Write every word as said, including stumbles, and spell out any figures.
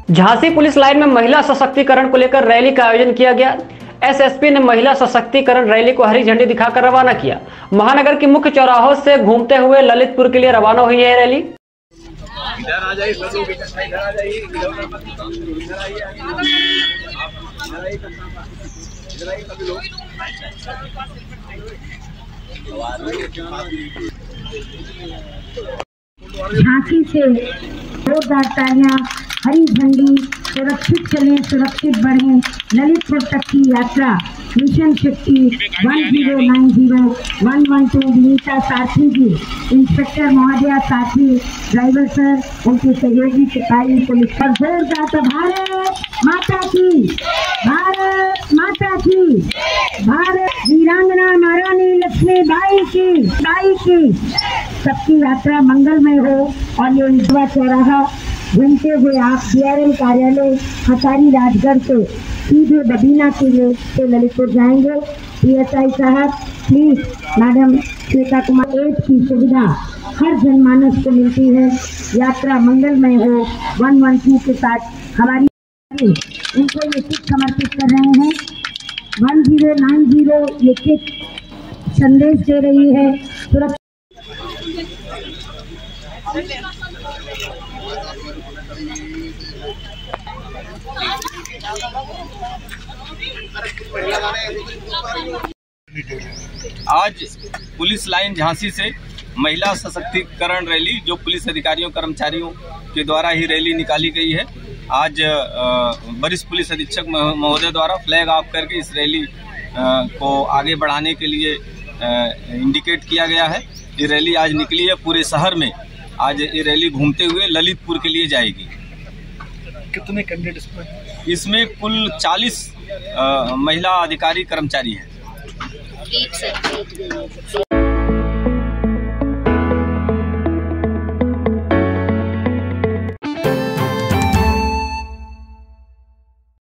Jhansi police line में महिला सशक्तिकरण को लेकर रैली का आयोजन किया गया। एसएसपी ने महिला सशक्तिकरण रैली को हरी झंडी दिखाकर रवाना किया। महानगर के मुख्य चौराहों से घूमते हुए ललितपुर के लिए रवाना हुई है रैली। इधर आ जाइए, इधर आ जाइए, इधर आइए, इधर आइए सभी लोग। झांसी से जोरदार तालियां, हरी झंडी, सुरक्षित चलें, सुरक्षित बढ़ें। ललितपुर तक की यात्रा mission Shakti one zero nine zero one one two Vinita साथी जी, इंस्पेक्टर महोदया साथी, ड्राइवर सर, उनके सहयोगी सिपाही, पुलिस पर जोरदार। तो भारत माता की, भारत माता की, भारत वीरांगना महारानी लक्ष्मीबाई की, बाई की सबकी यात्रा मंगलमय हो। और ये इंदिरा चौराहा घूमते हुए आप डीआरएम कार्यालय हसारी राजगढ़ से सीधे बबीना के लिए से ललितपुर जाएंगे। पीएसआई साहब please, madam Shweta Kumar, aid की सुविधा हर जनमानस को मिलती है। यात्रा मंगलमय हो। वन वन टू के साथ हमारी उनको ये किट समर्पित कर रहे हैं। वन जीरो नाइन जीरो ये किट संदेश दे रही है सुरक्षा। आज पुलिस लाइन झांसी से महिला सशक्तिकरण रैली, जो पुलिस अधिकारियों कर्मचारियों के द्वारा ही रैली निकाली गई है। आज वरिष्ठ पुलिस अधीक्षक महोदय द्वारा फ्लैग ऑफ करके इस रैली को आगे बढ़ाने के लिए इंडिकेट किया गया है। ये रैली आज निकली है पूरे शहर में। आज ये रैली घूमते हुए ललितपुर के लिए जाएगी। कितने कैंडिडेट इसमें? इसमें कुल चालीस महिला अधिकारी कर्मचारी हैं।